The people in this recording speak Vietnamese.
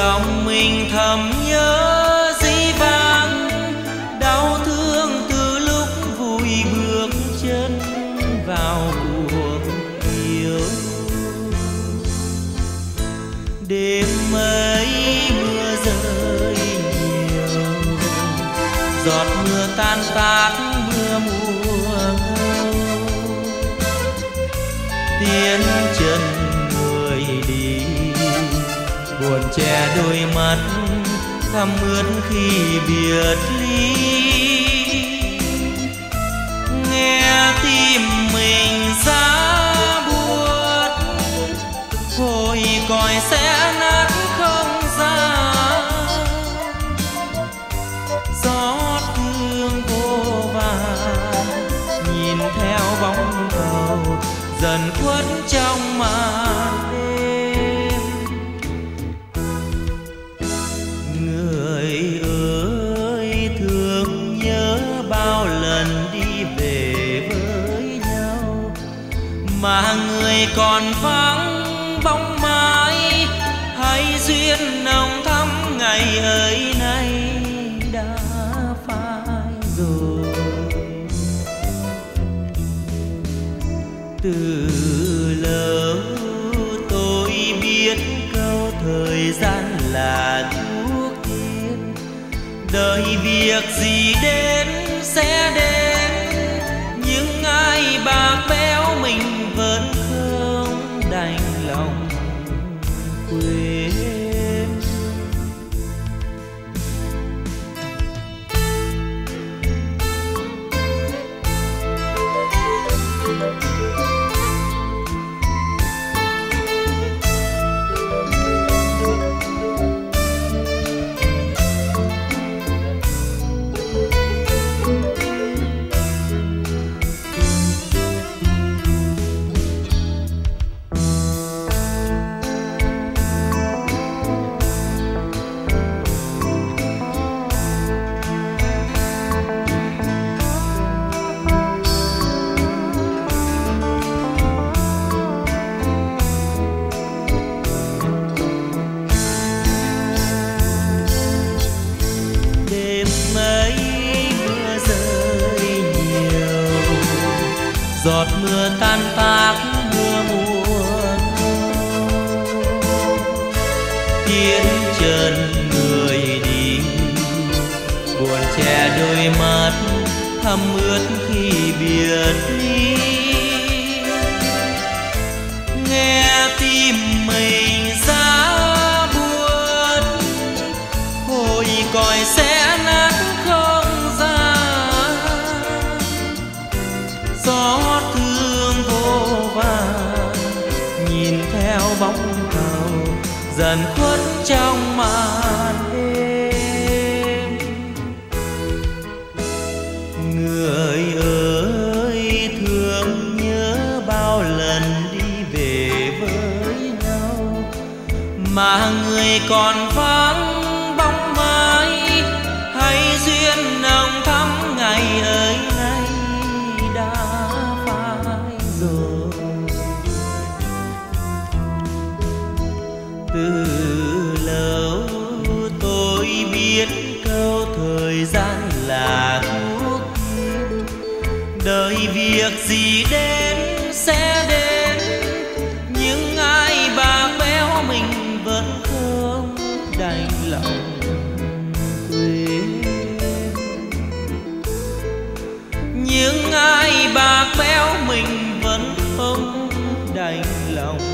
lòng mình thầm nhớ dĩ vãng, đau thương từ lúc vui bước chân vào cuộc yêu. Đêm ấy mưa rơi nhiều, giọt mưa tan tác mưa mùa ngâu. Tiến chân người đi, buồn che đôi mắt thắm ướt khi biệt ly. Nghe tim mình giá buốt, hồi còi sẽ nát không gian. Gió thương vô vàn, nhìn theo bóng cầu dần khuất trong màn đêm. Người ơi thương nhớ bao lần đi về với nhau, mà người còn vắng bóng mãi. Hay duyên nồng thắm ngày ấy nay đã phai rồi. Từ lâu tôi biết câu thời gian là thuốc tiên, đời việc gì đến sẽ đến, nhưng ai bạc béo mình vẫn không đành lòng quên. Giọt mưa tan tác mưa mùa ngâu. Tiến chân người đi, buồn che đôi mắt thắm ướt khi biệt ly. Nghe tim mình giá buốt, hồi còi sẽ nát không gian. Gió thương vô vàn, nhìn theo bóng cầu dần khuất trong màn đêm. Người ơi thương nhớ bao lần đi về với nhau, mà người còn vắng bóng mãi. Hay duyên nồng thắm ngày ấy nay đã phai rồi. Từ lâu tôi biết câu thời gian là thuốc tiên, đời việc gì đến sẽ đến, nhưng ai bạc béo mình vẫn không đành lòng quên. Nhưng ai bạc béo mình vẫn không đành lòng